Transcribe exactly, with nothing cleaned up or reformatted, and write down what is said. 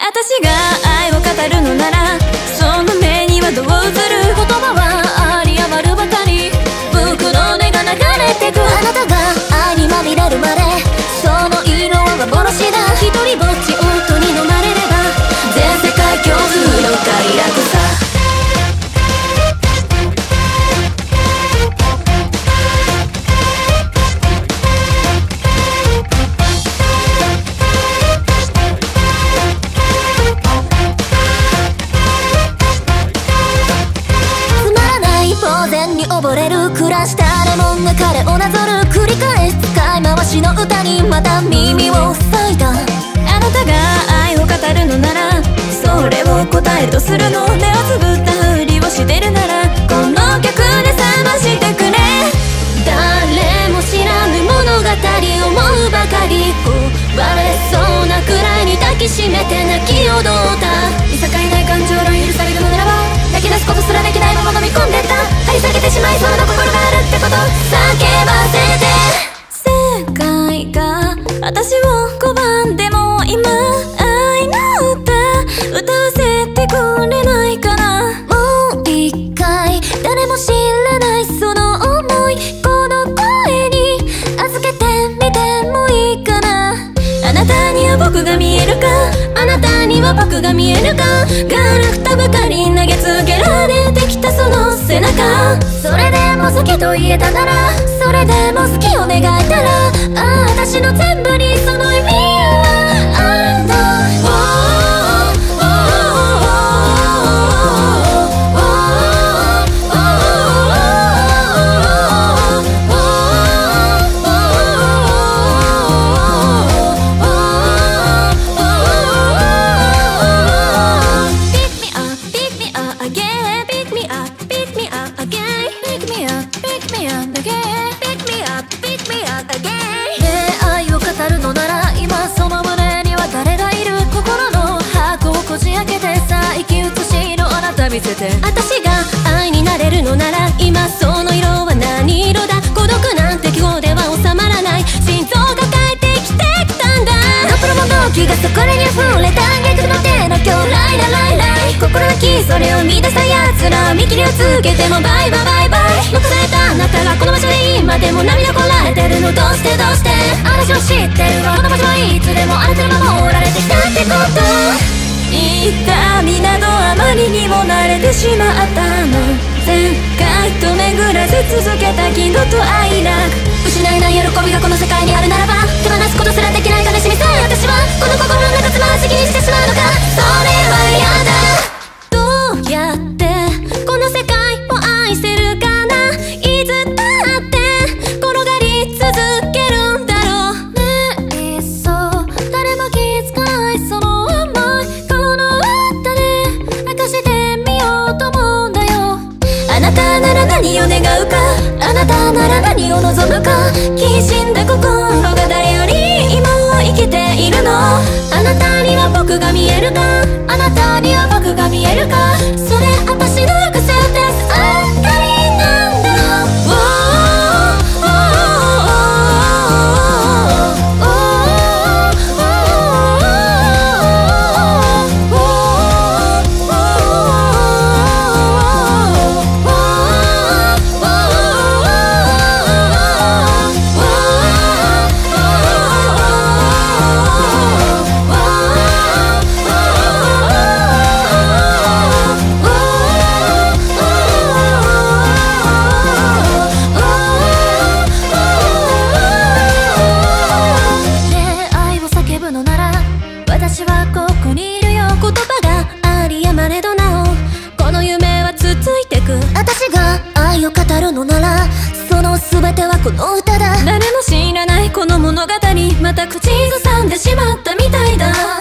私が愛を語るのならその目にはどう映る。言葉はあり余るばかり僕の音が流れてく。 あなたが愛にまみれるまでその色は幻だ。 一人ぼっち音に飲まれれば全世界共通の快楽さ。 に溺れる暮らしたレモンが彼をなぞる。繰り返す使い回しの歌にまた耳を塞いだ。 あなたが愛を語るのならそれを答えとするの。目をつぶったふりをしてるならこの曲で覚ましてくれ。 誰も知らぬ物語思うばかり割れそうなくらいに抱きしめて泣き踊った。 見境ない感情論許されるのならば泣き出すことすらできないまま飲み込んでた。張り裂けてしまいそうな心があるってこと叫ばせて。 世界が私を拒んでも今愛の歌歌わせてくれないかな。 もう一回誰も知らないその想いこの声に預けてみてもいいかな。 あなたには僕が見えるかあなたには僕が見えるか。 ガラクタばかり投げつけられてきたその背中。 それでも好きと言えたならそれでも好きを願えたらああ私の全部にその意味はあった。 見せて。 私が愛になれるのなら今その色は何色だ。孤独なんて記号では収まらない心臓が変えてきてきたんだ。ドプロも動機がそこに溢れた逆の手の今日ライラライライ心なきそれを見出した奴ら見切りをつけてもバイバイバイバイ。残されたあなたがこの場所で今でも涙こられてるのどうしてどうして。私を知ってるわこの場所はいつでもあなたのまま折られてきたってこと。 痛みなどあまりにも慣れてしまったの。前回と巡らせ続けた喜怒と哀楽失えない喜びがこの世界にあるならば手放すことすらできない悲しみさえ私はこの心の中つまずきにしてしまうのか。それは嫌だ。どうやってこの世界を愛せるかな。いつだって転がり続けるんだろうね。いっそ誰も気づかないそのあなたなら何を願うかあなたなら何を望むか。きしんだ心が誰より今を生きているの。あなたには僕が見えるかあなたには僕が見えるか。それ私の癖ですあんたになんだろう。私はここにいるよ。言葉がありやまれどなおこの夢は続いてく。私が愛を語るのならその全てはこの歌だ。 誰も知らないこの物語また口ずさんでしまったみたいだ。